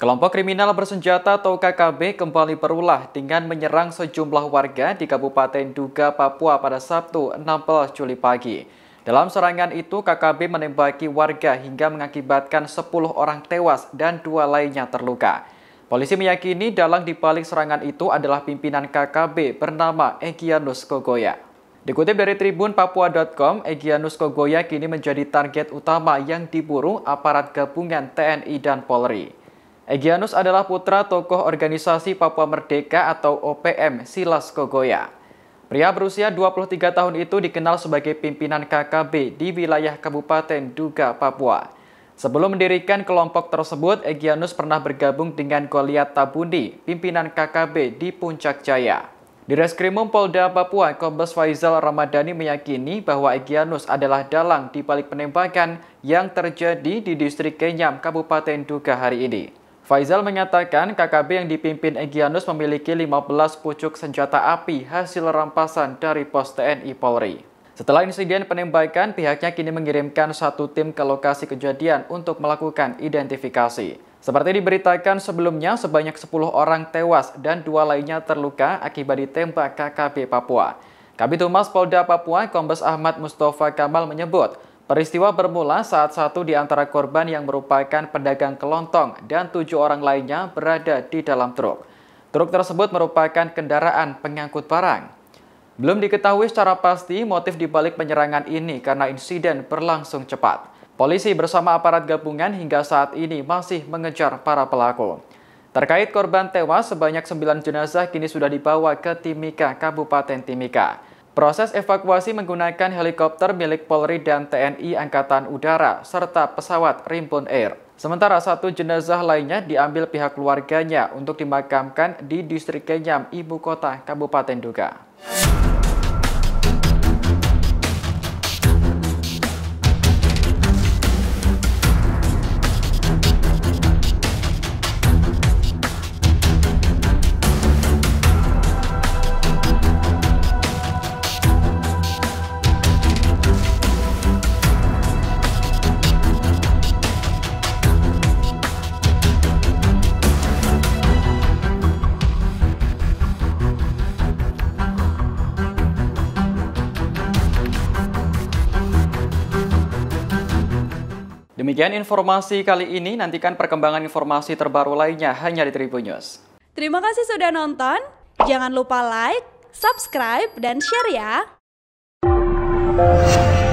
Kelompok kriminal bersenjata atau KKB kembali berulah dengan menyerang sejumlah warga di Kabupaten Duga, Papua pada Sabtu 16 Juli pagi. Dalam serangan itu, KKB menembaki warga hingga mengakibatkan 10 orang tewas dan 2 lainnya terluka. Polisi meyakini dalang di balik serangan itu adalah pimpinan KKB bernama Egyanus Kogoya. Dikutip dari Tribun Papua.com, Egyanus Kogoya kini menjadi target utama yang diburu aparat gabungan TNI dan Polri. Egyanus adalah putra tokoh organisasi Papua Merdeka atau OPM Silas Kogoya. Pria berusia 23 tahun itu dikenal sebagai pimpinan KKB di wilayah Kabupaten Duga, Papua. Sebelum mendirikan kelompok tersebut, Egyanus pernah bergabung dengan Goliat Tabundi, pimpinan KKB di Puncak Jaya. Di Reskrimum Polda Papua, Kombes Faizal Ramadhani meyakini bahwa Egyanus adalah dalang di balik penembakan yang terjadi di distrik Kenyam, Kabupaten Duga hari ini. Faizal mengatakan KKB yang dipimpin Egyanus memiliki 15 pucuk senjata api hasil rampasan dari pos TNI Polri. Setelah insiden penembakan, pihaknya kini mengirimkan satu tim ke lokasi kejadian untuk melakukan identifikasi. Seperti diberitakan sebelumnya, sebanyak 10 orang tewas dan 2 lainnya terluka akibat ditembak KKB Papua. Kabid Humas Polda Papua, Kombes Ahmad Mustafa Kamal menyebut, peristiwa bermula saat satu di antara korban yang merupakan pedagang kelontong dan 7 orang lainnya berada di dalam truk. Truk tersebut merupakan kendaraan pengangkut barang. Belum diketahui secara pasti motif dibalik penyerangan ini karena insiden berlangsung cepat. Polisi bersama aparat gabungan hingga saat ini masih mengejar para pelaku. Terkait korban tewas, sebanyak 9 jenazah kini sudah dibawa ke Timika, Kabupaten Timika. Proses evakuasi menggunakan helikopter milik Polri dan TNI Angkatan Udara, serta pesawat Rimpun Air. Sementara satu jenazah lainnya diambil pihak keluarganya untuk dimakamkan di distrik Kenyam, ibu kota Kabupaten Duga. Demikian informasi kali ini, nantikan perkembangan informasi terbaru lainnya hanya di Tribun News. Terima kasih sudah nonton, jangan lupa like, subscribe, dan share ya!